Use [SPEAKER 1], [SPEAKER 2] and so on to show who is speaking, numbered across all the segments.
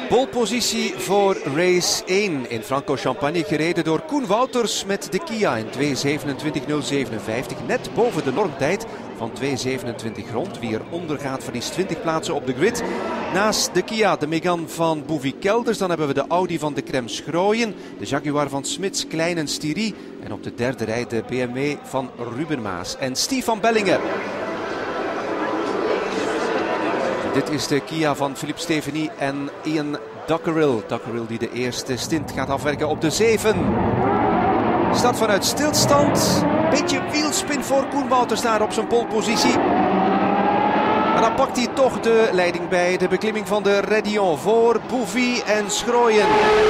[SPEAKER 1] Polepositie voor race 1 in Francorchamps, gereden door Koen Wouters met de Kia in 2:27:057. Net boven de normtijd van 2:27 rond. Wie eronder gaat verliest 20 plaatsen op de grid. Naast de Kia de Megane van Bouvy Kelders. Dan hebben we de Audi van de Krem Schrooien. De Jaguar van Smits, Klein en Stiri. En op de derde rij de BMW van Ruben Maas en Steve van Bellingen. Dit is de Kia van Philippe Steveny en Ian Dockerell. Dockerell die de eerste stint gaat afwerken op de 7. Start vanuit stilstand. Beetje wielspin voor Koen Wouters daar op zijn polepositie. Maar dan pakt hij toch de leiding bij de beklimming van de Rédillon voor Bouvy en Schrooien.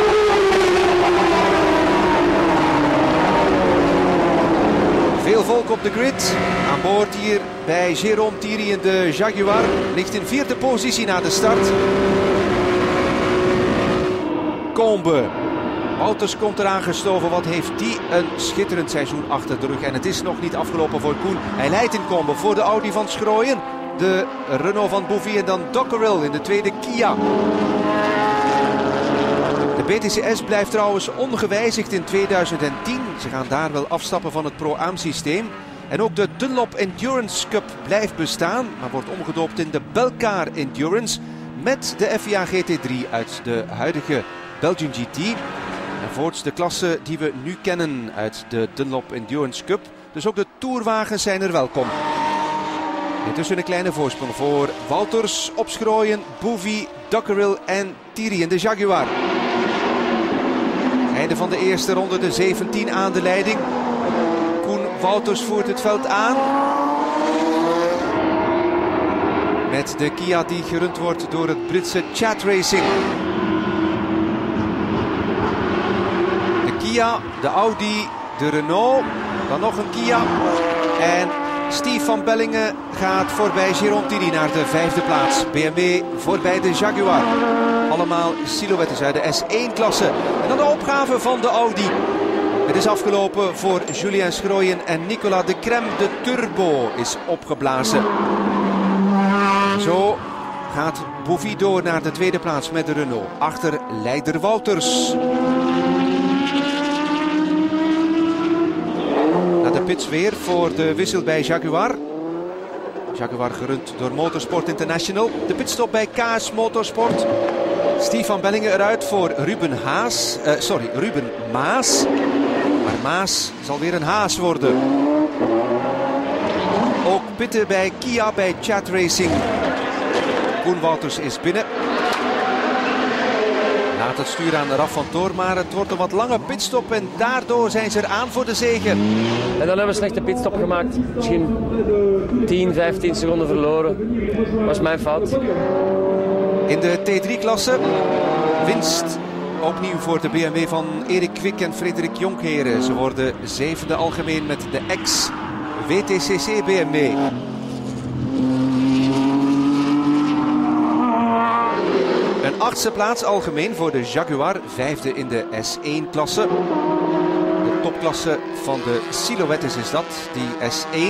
[SPEAKER 1] Veel volk op de grid. Aan boord hier bij Jérôme Thierry in de Jaguar. Ligt in vierde positie na de start. Combe. Wouters komt eraan gestoven. Wat heeft die een schitterend seizoen achter de rug. En het is nog niet afgelopen voor Koen. Hij leidt in Combe voor de Audi van Schrooien. De Renault van Bouvy en dan Dockerell in de tweede Kia. De BTCS blijft trouwens ongewijzigd in 2010. Ze gaan daar wel afstappen van het Pro-Am systeem. En ook de Dunlop Endurance Cup blijft bestaan, maar wordt omgedoopt in de Belcar Endurance met de FIA GT3 uit de huidige Belgian GT. En voorts de klasse die we nu kennen uit de Dunlop Endurance Cup. Dus ook de tourwagens zijn er welkom. Intussen een kleine voorsprong voor Wouters, op Schrooien, Bouvy, Dockerell en Thierry in de Jaguar. Einde van de eerste ronde, de 17 aan de leiding. Koen Wouters voert het veld aan. Met de Kia die gerund wordt door het Britse Chat Racing. De Kia, de Audi, de Renault, dan nog een Kia. En Steve van Bellingen gaat voorbij Jérôme Thierry naar de vijfde plaats. BMW voorbij de Jaguar. Allemaal silhouettes uit de S1-klasse. En dan de opgave van de Audi. Het is afgelopen voor Julien Schrooien en Nicolas de Krem. De turbo is opgeblazen. Zo gaat Bouvy door naar de tweede plaats met de Renault. Achter leider Wouters. Na de pits weer voor de wissel bij Jaguar. Jaguar gerund door Motorsport International. De pitstop bij KS Motorsport. Steve van Bellingen eruit voor Ruben Maas. Maar Maas zal weer een Haas worden. Ook pitten bij Kia bij Chat Racing. Koen Wouters is binnen. Laat het stuur aan Raf van Toor, maar het wordt een wat lange pitstop en daardoor zijn ze er aan voor de zege.
[SPEAKER 2] En dan hebben we een slechte pitstop gemaakt. Misschien 10, 15 seconden verloren. Dat was mijn fout.
[SPEAKER 1] In de T3-klasse winst opnieuw voor de BMW van Erik Kwik en Frederik Jonkheren. Ze worden zevende algemeen met de ex-WTCC BMW. Een achtste plaats algemeen voor de Jaguar, vijfde in de S1-klasse. De topklasse van de silhouettes is dat, die S1.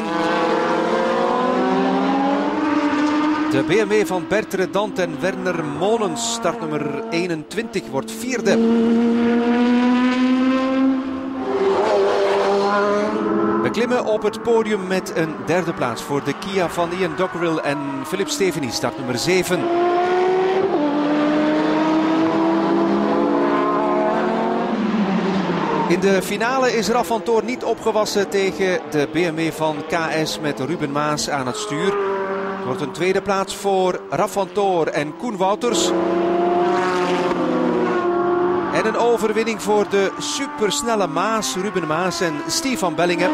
[SPEAKER 1] De BMW van Bert Redant en Werner Molens, startnummer 21, wordt vierde. We klimmen op het podium met een derde plaats voor de Kia van Ian Dockerell en Philippe Steveny, startnummer 7. In de finale is Raf van Toor niet opgewassen tegen de BMW van KS met Ruben Maas aan het stuur. Het wordt een tweede plaats voor Raf van Toor en Koen Wouters. En een overwinning voor de supersnelle Maas, Ruben Maas en Steve van Bellingen.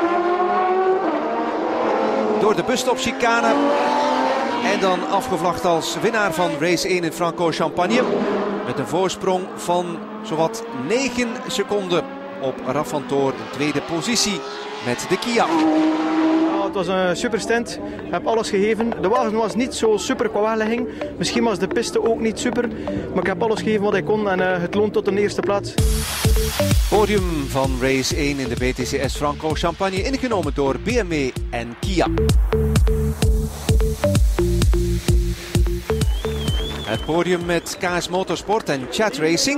[SPEAKER 1] Door de busstopchicane. En dan afgevlacht als winnaar van race 1 in Francorchamps. Met een voorsprong van zowat 9 seconden op Raf van Toor in tweede positie met de Kia.
[SPEAKER 3] Het was een super stint. Ik heb alles gegeven. De wagen was niet zo super qua weglegging. Misschien was de piste ook niet super. Maar ik heb alles gegeven wat ik kon en het loont tot een eerste plaats.
[SPEAKER 1] Podium van race 1 in de BTCS Francorchamps ingenomen door BMW en Kia. Het podium met KS Motorsport en Chat Racing.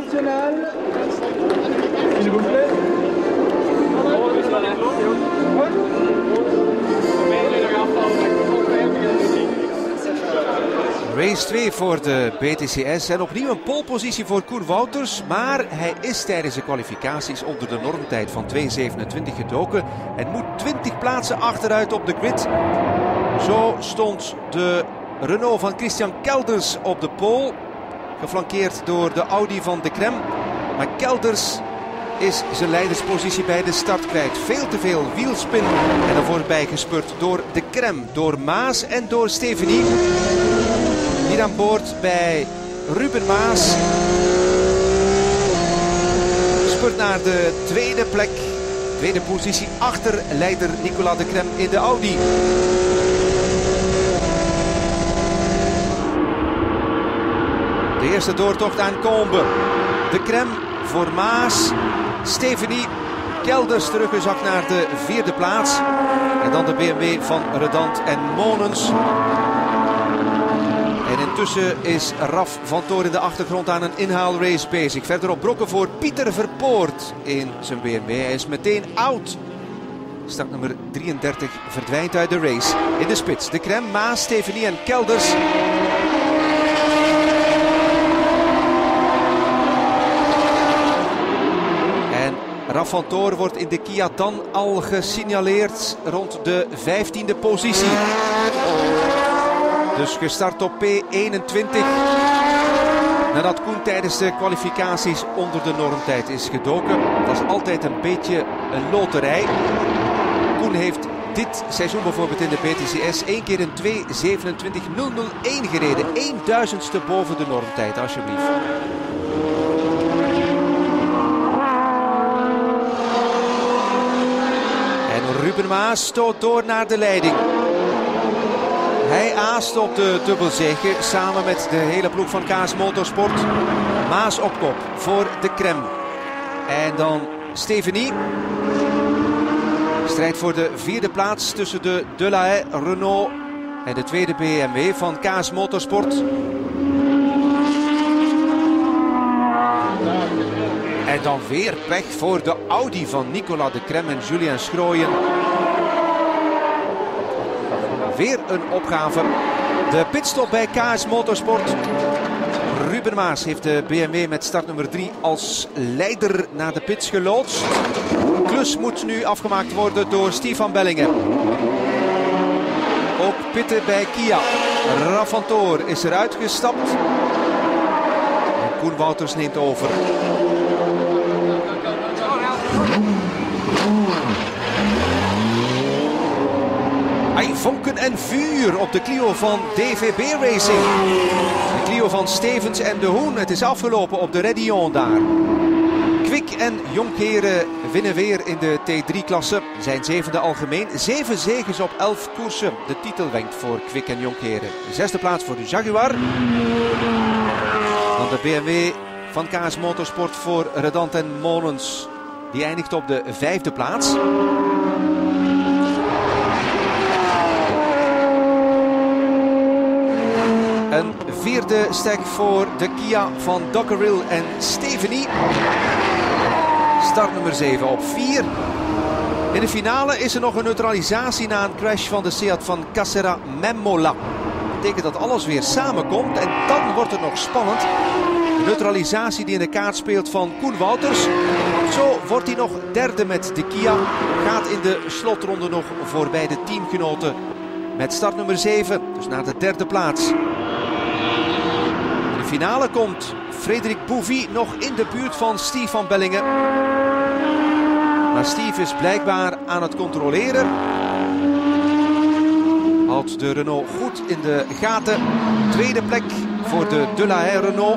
[SPEAKER 1] Race 2 voor de BTCS en opnieuw een polepositie voor Koen Wouters. Maar hij is tijdens de kwalificaties onder de normtijd van 2:27 gedoken en moet 20 plaatsen achteruit op de grid. Zo stond de Renault van Christian Kelders op de pole, geflankeerd door de Audi van De Crème. Maar Kelders is zijn leiderspositie bij de start kwijt. Veel te veel wielspin en er voorbij gespurt door De Crème, door Maas en door Stevenie. Hier aan boord bij Ruben Maas. Spurt naar de tweede plek. Tweede positie achter leider Nicolas De Crème in de Audi. De eerste doortocht aan Combe. De Crème voor Maas. Stevenie. Kelders teruggezakt naar de vierde plaats. En dan de BMW van Redant en Monens. En intussen is Raf van Toor in de achtergrond aan een inhaalrace bezig. Verderop brokken voor Pieter Verpoort in zijn BMW. Hij is meteen out. Startnummer 33 verdwijnt uit de race. In de spits De Crème, Maas, Stevenie en Kelders. En Raf van Toor wordt in de Kia dan al gesignaleerd rond de 15e positie. Dus gestart op P21. Nadat Koen tijdens de kwalificaties onder de normtijd is gedoken. Dat is altijd een beetje een loterij. Koen heeft dit seizoen bijvoorbeeld in de BTCS 1 keer een 2:27.001 gereden. 1/1000ste boven de normtijd, alsjeblieft. En Ruben Maas stoot door naar de leiding. Hij aast op de dubbelzege samen met de hele ploeg van KS Motorsport. Maas op kop voor De Crème. En dan Stevenie. Strijd voor de vierde plaats tussen de Delahaye Renault en de tweede BMW van KS Motorsport. En dan weer pech voor de Audi van Nicolas De Crème en Julien Schrooien. Weer een opgave. De pitstop bij KS Motorsport. Ruben Maas heeft de BMW met startnummer 3 als leider naar de pits geloodst. Klus moet nu afgemaakt worden door Stefan Bellingen. Ook pitten bij Kia. Raf van Toor is eruit gestapt. En Koen Wouters neemt over. Vonken en vuur op de Clio van DVB Racing. De Clio van Stevens en De Hoen. Het is afgelopen op de Redillon daar. Kwik en Jonkheren winnen weer in de T3-klasse. Zijn zevende algemeen. 7 zeges op 11 koersen. De titel wenkt voor Kwik en Jonkheren. De zesde plaats voor de Jaguar. Dan de BMW van KS Motorsport voor Redant en Monens. Die eindigt op de vijfde plaats. Een vierde stek voor de Kia van Dockeril en Stevenie. Startnummer 7 op 4. In de finale is er nog een neutralisatie na een crash van de Seat van Cassera Memmola. Dat betekent dat alles weer samenkomt en dan wordt het nog spannend. De neutralisatie die in de kaart speelt van Koen Wouters. Zo wordt hij nog derde met de Kia. Gaat in de slotronde nog voorbij de teamgenoten met startnummer 7. Dus naar de derde plaats. In de finale komt Frederik Bouvy nog in de buurt van Stefan Bellingen. Maar Steve is blijkbaar aan het controleren. Houdt de Renault goed in de gaten. Tweede plek voor de Delahaye Renault.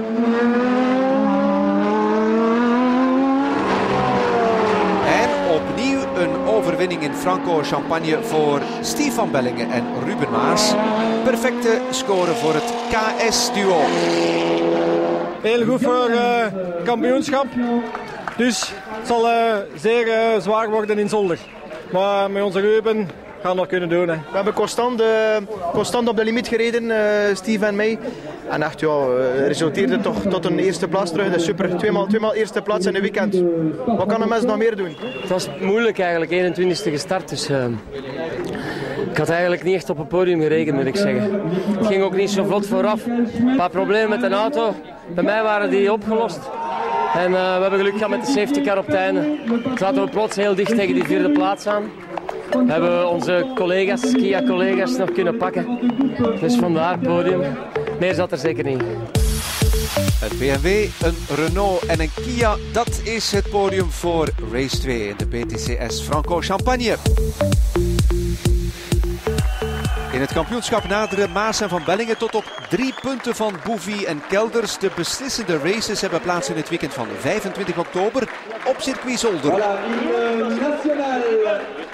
[SPEAKER 1] En opnieuw een overwinning in Franco-Champagne voor Stefan Bellingen en Ruben Maas. Perfecte score voor het KS-duo.
[SPEAKER 4] Heel goed voor kampioenschap. Dus het zal zeer zwaar worden in Zolder. Maar met onze Ruben gaan nog kunnen doen. Hè.
[SPEAKER 3] We hebben constant op de limiet gereden, Steve en mij. En echt, ja, resulteerde toch tot een eerste plaats terug. Dat is super. Tweemaal eerste plaats in een weekend. Wat kan een mens nog meer doen?
[SPEAKER 2] Het was moeilijk eigenlijk, 21e gestart. Dus ik had eigenlijk niet echt op het podium gerekend, moet ik zeggen. Het ging ook niet zo vlot vooraf. Een paar problemen met de auto. Bij mij waren die opgelost. En we hebben geluk gehad met de safety car op het einde. Zaten we plots heel dicht tegen die vierde plaats aan. Hebben we onze collega's, Kia-collega's, nog kunnen pakken. Dus vandaar podium. Meer zat er zeker niet.
[SPEAKER 1] Een BMW, een Renault en een Kia, dat is het podium voor race 2 in de PTCS Franco-Champagne. In het kampioenschap naderen Maas en Van Bellingen tot op 3 punten van Bouvier en Kelders. De beslissende races hebben plaats in het weekend van 25 oktober op circuit Zolder.
[SPEAKER 5] Voilà,